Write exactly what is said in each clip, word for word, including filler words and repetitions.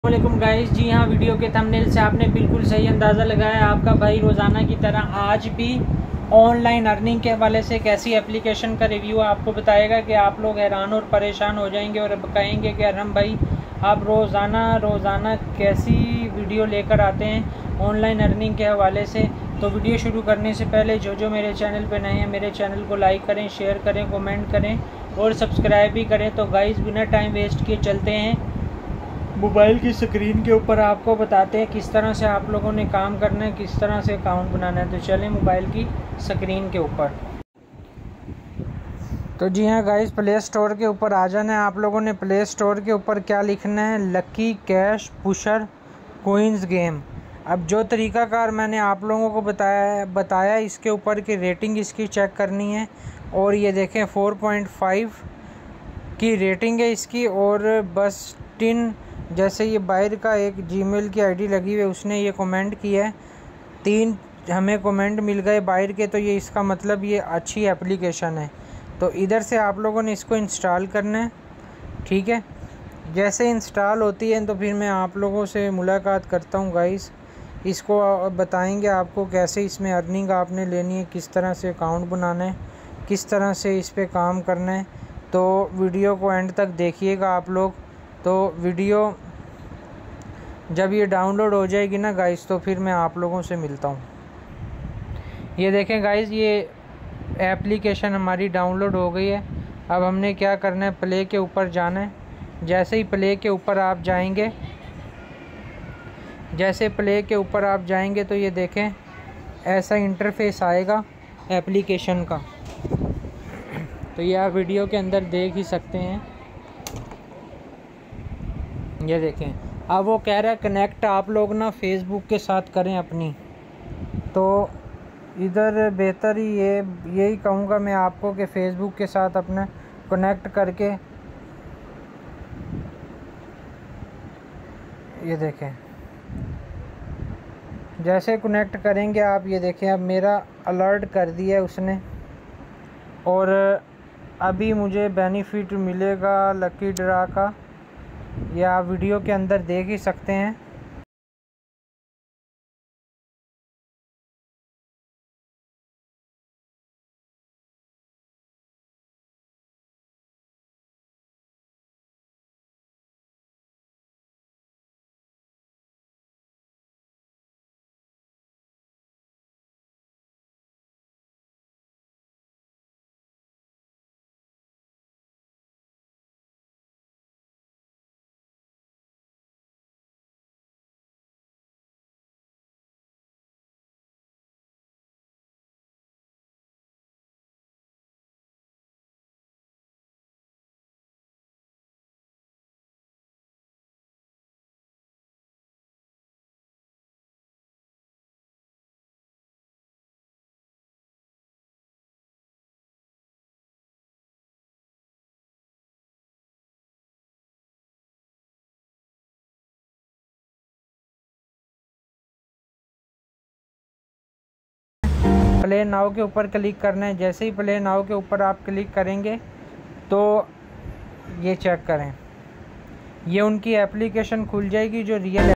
वालेकुम गाइस। जी हाँ, वीडियो के थंबनेल से आपने बिल्कुल सही अंदाज़ा लगाया। आपका भाई रोज़ाना की तरह आज भी ऑनलाइन अर्निंग के हवाले से एक ऐसी एप्लीकेशन का रिव्यू आपको बताएगा कि आप लोग हैरान और परेशान हो जाएंगे और अब कहेंगे कि अरहम भाई आप रोज़ाना रोज़ाना कैसी वीडियो लेकर आते हैं ऑनलाइन अर्निंग के हवाले से। तो वीडियो शुरू करने से पहले जो जो मेरे चैनल पर नए हैं मेरे चैनल को लाइक करें, शेयर करें, कमेंट करें और सब्सक्राइब भी करें। तो गाइस बिना टाइम वेस्ट किए चलते हैं मोबाइल की स्क्रीन के ऊपर, आपको बताते हैं किस तरह से आप लोगों ने काम करना है, किस तरह से अकाउंट बनाना है। तो चलें मोबाइल की स्क्रीन के ऊपर। तो जी हाँ गाइस, प्ले स्टोर के ऊपर आ जाना है आप लोगों ने। प्ले स्टोर के ऊपर क्या लिखना है, lucky cash pusher coins game. अब जो तरीक़ाकार मैंने आप लोगों को बताया बताया इसके ऊपर की रेटिंग इसकी चेक करनी है। और ये देखें फोर पॉइंट फाइव की रेटिंग है इसकी। और बस टिन जैसे ये बाहर का एक जीमेल की आईडी लगी हुई है, उसने ये कमेंट किया है, तीन हमें कमेंट मिल गए बाहर के। तो ये इसका मतलब ये अच्छी एप्लीकेशन है। तो इधर से आप लोगों ने इसको इंस्टॉल करना है, ठीक है। जैसे इंस्टॉल होती है तो फिर मैं आप लोगों से मुलाकात करता हूँ गाइस। इसको बताएंगे आपको कैसे इसमें अर्निंग आपने लेनी है, किस तरह से अकाउंट बनाना है, किस तरह से इस पर काम करना है। तो वीडियो को एंड तक देखिएगा आप लोग। तो वीडियो जब ये डाउनलोड हो जाएगी ना गाइस तो फिर मैं आप लोगों से मिलता हूँ। ये देखें गाइस, ये एप्लीकेशन हमारी डाउनलोड हो गई है। अब हमने क्या करना है, प्ले के ऊपर जाना है। जैसे ही प्ले के ऊपर आप जाएंगे जैसे प्ले के ऊपर आप जाएंगे तो ये देखें ऐसा इंटरफेस आएगा एप्लीकेशन का। तो ये आप वीडियो के अंदर देख ही सकते हैं। ये देखें, अब वो कह रहा है कनेक्ट आप लोग ना फेसबुक के साथ करें अपनी। तो इधर बेहतर ही ये यही कहूँगा मैं आपको कि फ़ेसबुक के साथ अपना कनेक्ट करके, ये देखें जैसे कनेक्ट करेंगे आप, ये देखें अब मेरा अलर्ट कर दिया है उसने। और अभी मुझे बेनिफिट मिलेगा लकी ड्रा का, ये आप वीडियो के अंदर देख ही सकते हैं। प्ले नाउ के ऊपर क्लिक करना है। जैसे ही प्ले नाउ के ऊपर आप क्लिक करेंगे तो ये चेक करें, ये उनकी एप्लीकेशन खुल जाएगी जो रियल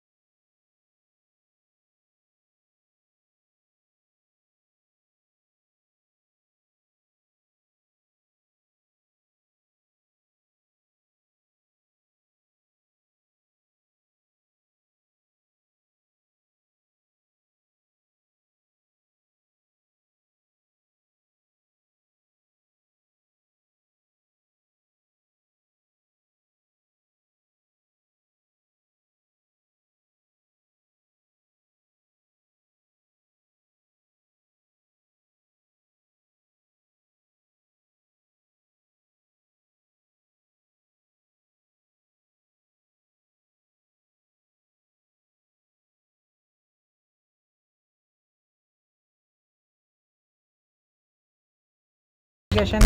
एप्लीकेशन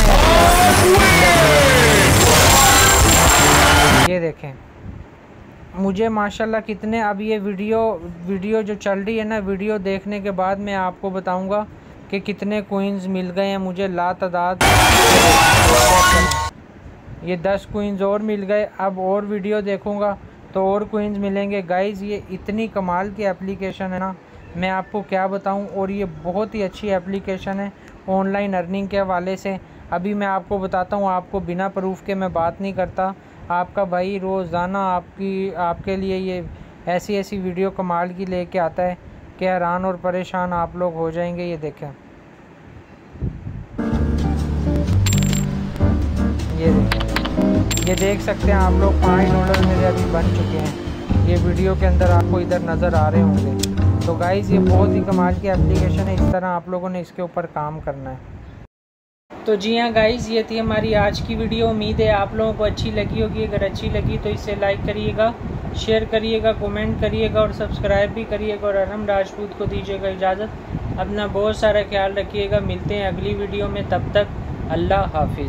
है। ये देखें मुझे माशाल्लाह कितने, अब ये वीडियो वीडियो जो चल रही है ना, वीडियो देखने के बाद मैं आपको बताऊंगा कि कितने कोइंस मिल गए हैं मुझे लातादाद। ये दस कोइंस और मिल गए। अब और वीडियो देखूंगा तो और कोइंस मिलेंगे। गाइज़ ये इतनी कमाल की एप्लीकेशन है ना, मैं आपको क्या बताऊं। और ये बहुत ही अच्छी एप्लीकेशन है ऑनलाइन अर्निंग के हवाले से। अभी मैं आपको बताता हूं, आपको बिना प्रूफ के मैं बात नहीं करता। आपका भाई रोज़ाना आपकी आपके लिए ये ऐसी ऐसी वीडियो कमाल की लेके आता है कि हैरान और परेशान आप लोग हो जाएंगे। ये देखें, ये देखें, ये देख सकते हैं आप लोग, पाँच डॉलर मेरे अभी बन चुके हैं। ये वीडियो के अंदर आपको इधर नज़र आ रहे होंगे। तो गाइज़ ये बहुत ही कमाल की एप्लीकेशन है, इस तरह आप लोगों ने इसके ऊपर काम करना है। तो जी हाँ गाइज़, ये थी हमारी आज की वीडियो। उम्मीद है आप लोगों को अच्छी लगी होगी। अगर अच्छी लगी तो इसे लाइक करिएगा, शेयर करिएगा, कमेंट करिएगा और सब्सक्राइब भी करिएगा। और अरहम राजपूत को दीजिएगा इजाज़त। अपना बहुत सारा ख्याल रखिएगा। मिलते हैं अगली वीडियो में, तब तक अल्लाह हाफिज़।